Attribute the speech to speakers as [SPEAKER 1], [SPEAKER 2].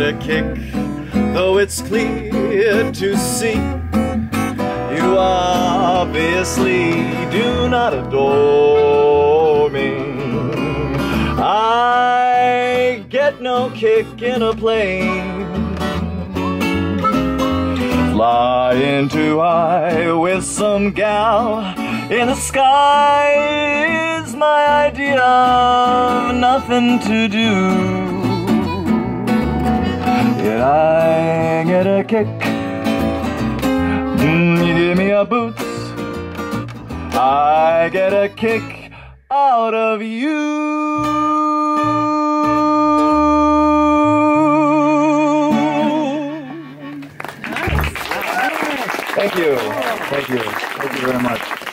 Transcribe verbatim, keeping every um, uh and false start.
[SPEAKER 1] a kick, though it's clear to see you obviously do not adore me. I get no kick in a plane. Flying too high with some gal in the sky is my idea of nothing to do. Yet I get a kick. Mm, you give me a boots. I get a kick out of you. Thank you. Thank you. Thank you very much.